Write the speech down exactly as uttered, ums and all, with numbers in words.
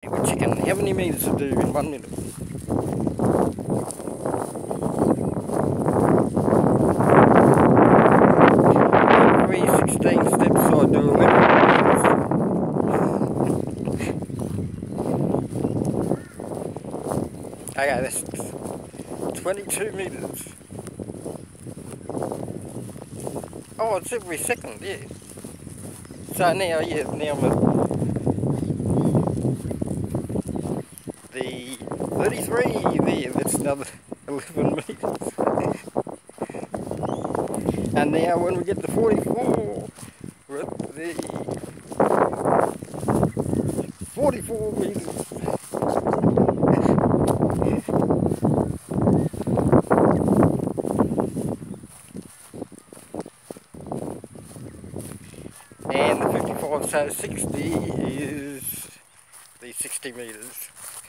We're checking how many meters to do in one minute. Every sixteen steps I do eleven meters. Okay, that's twenty-two meters. Oh, it's every second, yeah. So now, yeah, now I'm at the thirty-three there, that's another eleven meters. And now when we get to forty-four, we're at the forty-four meters. And the fifty-five, so sixty is the sixty meters.